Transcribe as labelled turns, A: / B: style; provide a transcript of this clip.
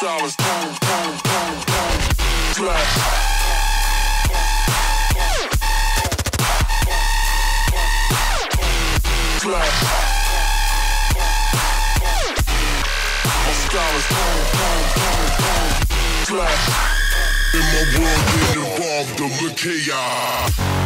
A: style is boom, boom, boom, boom, flash. Flash. My style is boom, boom, boom, boom, flash. In my world, get involved, look here.